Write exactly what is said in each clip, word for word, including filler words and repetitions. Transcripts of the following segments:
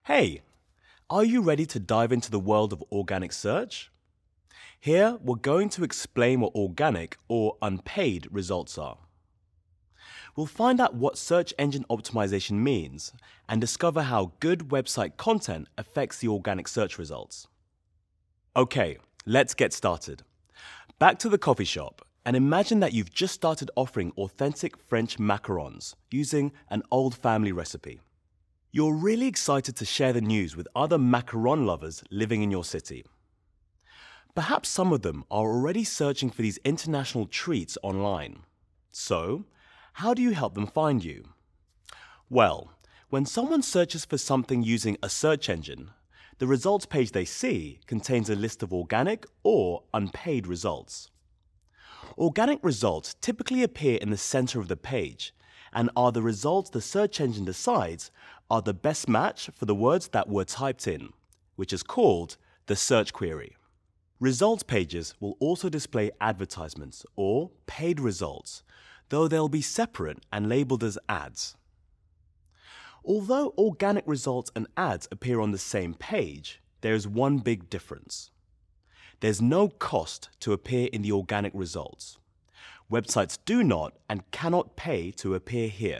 Hey, are you ready to dive into the world of organic search? Here, we're going to explain what organic or unpaid results are. We'll find out what search engine optimization means and discover how good website content affects the organic search results. Okay, let's get started. Back to the coffee shop, and imagine that you've just started offering authentic French macarons using an old family recipe. You're really excited to share the news with other macaron lovers living in your city. Perhaps some of them are already searching for these international treats online. So, how do you help them find you? Well, when someone searches for something using a search engine, the results page they see contains a list of organic or unpaid results. Organic results typically appear in the center of the page and are the results the search engine decides are the best match for the words that were typed in, which is called the search query. Results pages will also display advertisements or paid results, though they'll be separate and labeled as ads. Although organic results and ads appear on the same page, there is one big difference. There's no cost to appear in the organic results. Websites do not and cannot pay to appear here.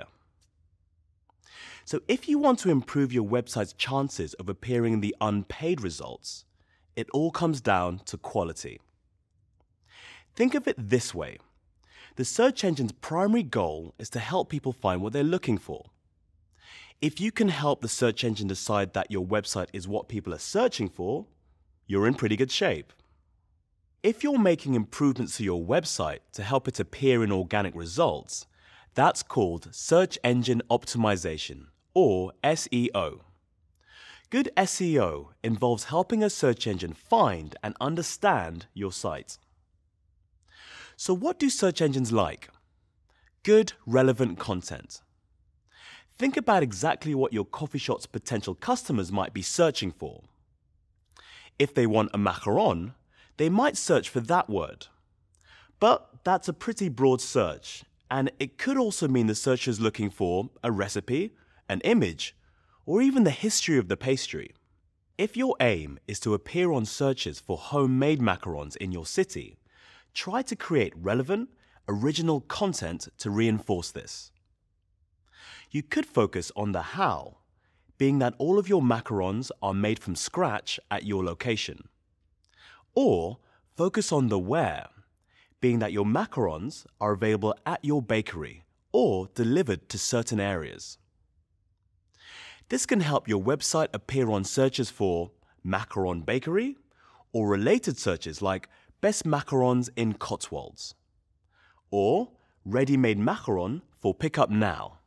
So if you want to improve your website's chances of appearing in the unpaid results, it all comes down to quality. Think of it this way. The search engine's primary goal is to help people find what they're looking for. If you can help the search engine decide that your website is what people are searching for, you're in pretty good shape. If you're making improvements to your website to help it appear in organic results, that's called search engine optimization, or S E O. Good S E O involves helping a search engine find and understand your site. So what do search engines like? Good, relevant content. Think about exactly what your coffee shop's potential customers might be searching for. If they want a macaron, they might search for that word. But that's a pretty broad search, and it could also mean the searcher is looking for a recipe, an image, or even the history of the pastry. If your aim is to appear on searches for homemade macarons in your city, try to create relevant, original content to reinforce this. You could focus on the how, being that all of your macarons are made from scratch at your location. Or focus on the where, being that your macarons are available at your bakery or delivered to certain areas. This can help your website appear on searches for macaron bakery or related searches like best macarons in Cotswolds or ready-made macaron for pickup now.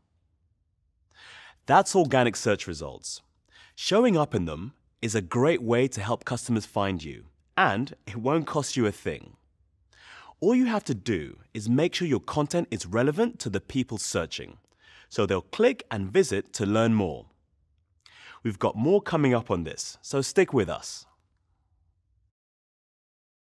That's organic search results. Showing up in them is a great way to help customers find you, and it won't cost you a thing. All you have to do is make sure your content is relevant to the people searching, so they'll click and visit to learn more. We've got more coming up on this, so stick with us.